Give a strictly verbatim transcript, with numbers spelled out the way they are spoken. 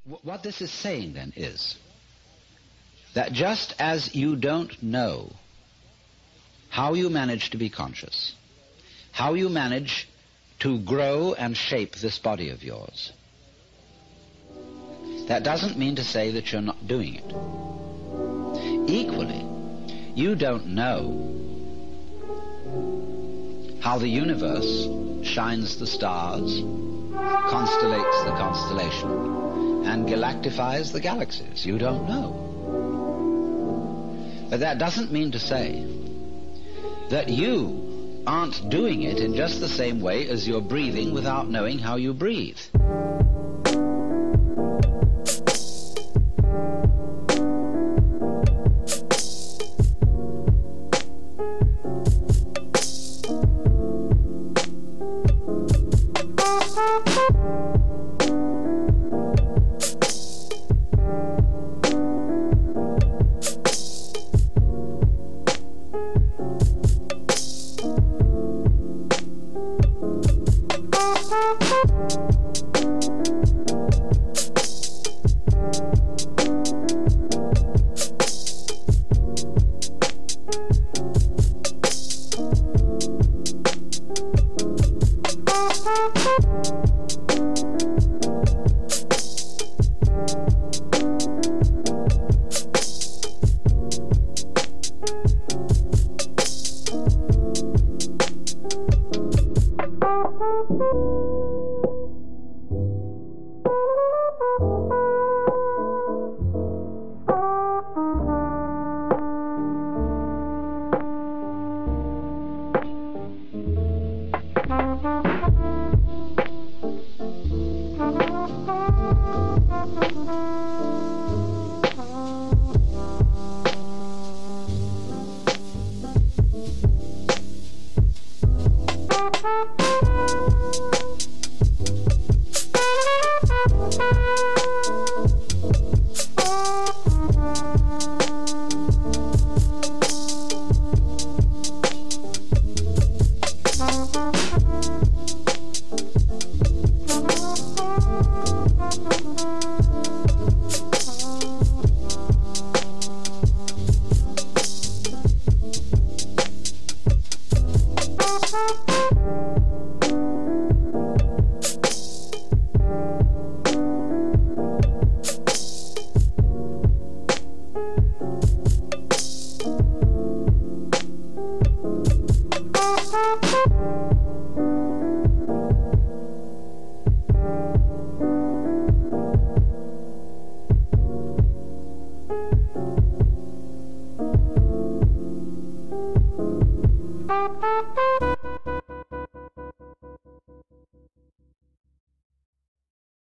What this is saying then is that just as you don't know how you manage to be conscious, how you manage to grow and shape this body of yours, that doesn't mean to say that you're not doing it. Equally, you don't know how the universe shines the stars, constellates the constellation, and galactifies the galaxies. You don't know. But that doesn't mean to say that you aren't doing it in just the same way as you're breathing without knowing how you breathe. Thank you.